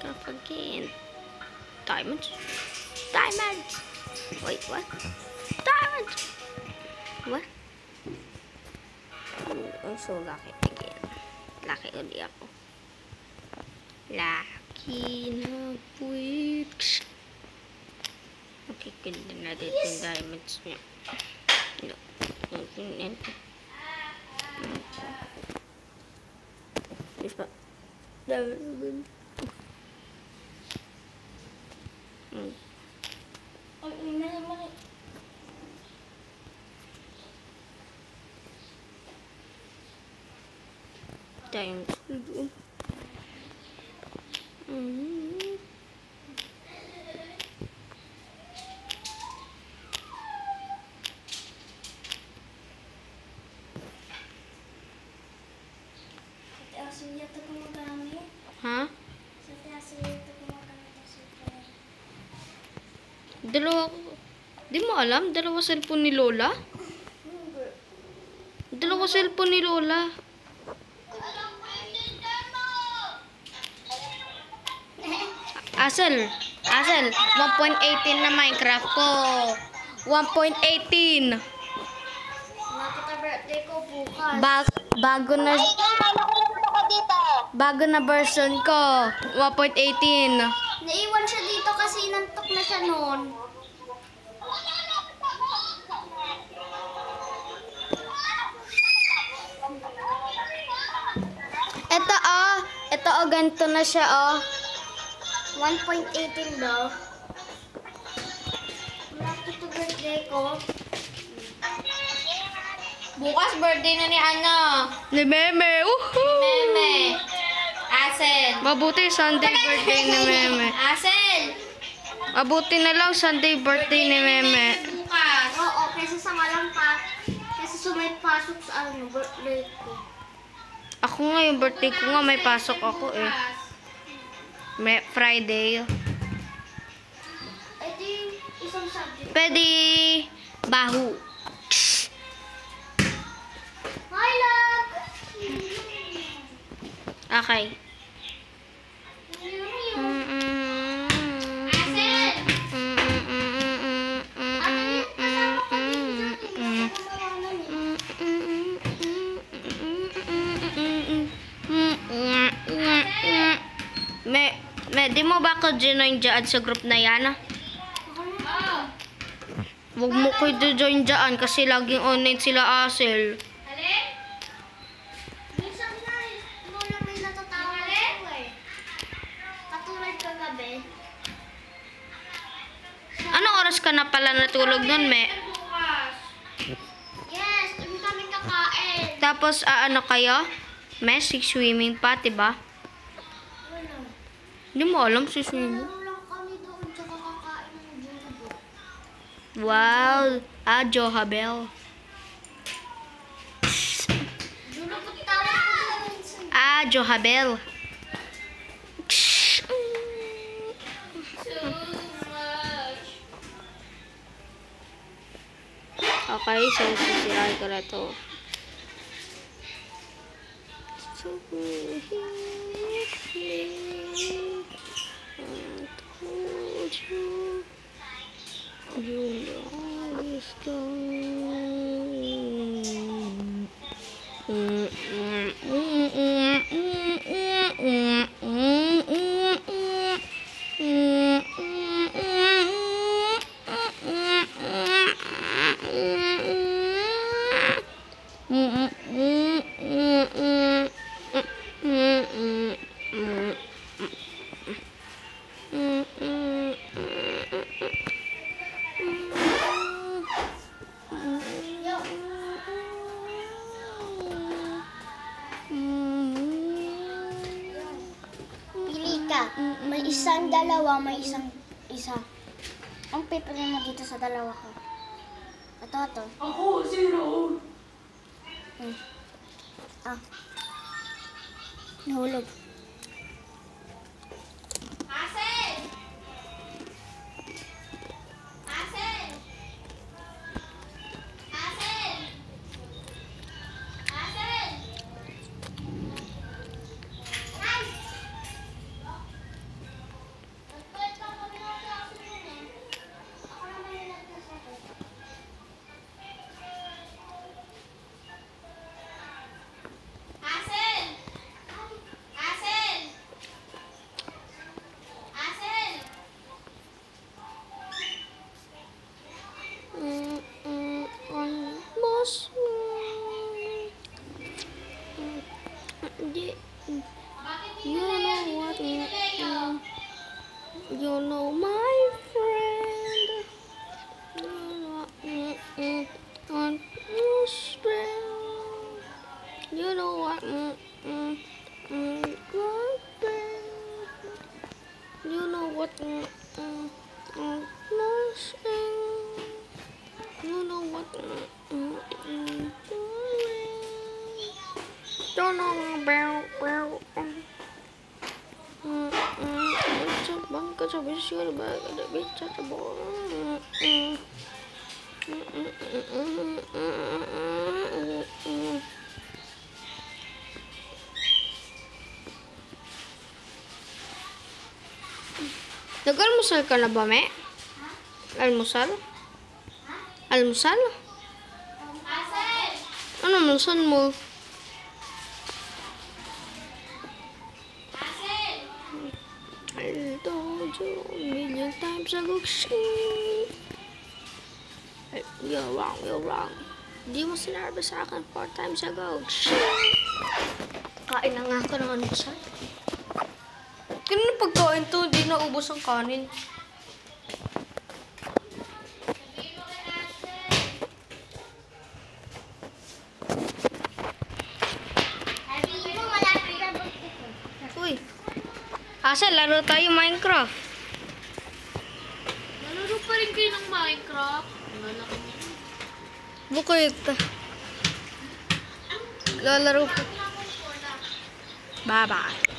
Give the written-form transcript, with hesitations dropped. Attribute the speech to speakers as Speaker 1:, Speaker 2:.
Speaker 1: stuff again. Diamonds? Diamonds! Wait, what? Diamonds! What? I'm so lucky again. Lucky uli ako. Lucky na weeks. Okay, kunin natin yung diamonds niya. No. Isa. Diamond.
Speaker 2: Ay, ina naman.
Speaker 1: Diamonds. Ha? Dalawa. Di mo alam? Dalawa cellphone ni Lola? Dalawa cellphone ni Lola. Asel. 1.18 na Minecraft ko. 1.18.
Speaker 2: Nakita birthday ko bukas.
Speaker 1: Bago na version ko. 1.18.
Speaker 2: Naiwan siya dito kasi inantok na siya noon.
Speaker 1: Ito ganito na siya
Speaker 2: 1.18 daw. Nakita birthday ko.
Speaker 3: Bukas birthday na ni Ana.
Speaker 1: Ni Meme.
Speaker 3: Meme. Asel.
Speaker 1: Mabuti Sunday birthday ni Meme.
Speaker 3: Asel.
Speaker 1: Mabuti na lang Sunday birthday ni Meme.
Speaker 3: Bukas.
Speaker 2: Oo, kesa sa malampa. Kesa sumay pasok sa birthday ko.
Speaker 1: Ako nga yung birthday ko nga may pasok ako eh. May Friday.
Speaker 2: Ito yung isang subject.
Speaker 1: Pwede bahu.
Speaker 2: Hi, love!
Speaker 1: Okay.
Speaker 3: Asel.
Speaker 1: Di mo ba ako join dyan sa group na yan? Huwag mo ko join dyan kasi laging online sila Asel.
Speaker 3: Alin?
Speaker 2: Minsan na lola may natatawa ko eh. Katulad kagabi.
Speaker 1: Anong oras ka na pala natulog nun, Me?
Speaker 3: Bukas.
Speaker 2: Yes, dumi kami kakain.
Speaker 1: Tapos, ano kayo? Me, swimming pa, diba?
Speaker 2: Wala.
Speaker 1: Hindi mo alam si swimming.
Speaker 2: Laro lang kami doon tsaka kakain ng Jollibee.
Speaker 1: Wow! Johabel.
Speaker 2: Jollibee tawag ko na minsan.
Speaker 1: Johabel.
Speaker 3: So much.
Speaker 1: Okay, so sisirahin ko na to. So,
Speaker 2: May isang dalawa, may isang isa. Ang pipiliin mo dito sa dalawa ko. Ito.
Speaker 3: Ako, zero.
Speaker 2: Nahulog.
Speaker 3: Asel. Asel. Asel. Asel.
Speaker 1: You know what? You know my friend. You know on your strength. You know what? Your friend. You know what? Nothing. You know what? Don't know about. Bangka sa bisyo ba kada bitsa sa bo. Nag-almusal ka na ba, me? Almusal? Almusal?
Speaker 3: Hazel!
Speaker 1: Ano almusal mo?
Speaker 3: Hazel!
Speaker 1: I told you a million times ago. You're wrong, you're wrong. Di mo sinabi sa akin 4 times ago. Kain na nga ako ng almusal. Kanina pagkain to, di naubos ang kanin.
Speaker 2: Sabihin mo, malapit na birthday ko.
Speaker 1: Uy, Asa, laro tayo Minecraft.
Speaker 3: Nalaro pa rin kayo ng Minecraft. Nalaki niya.
Speaker 1: Bukit. Lalaro pa. Bye-bye.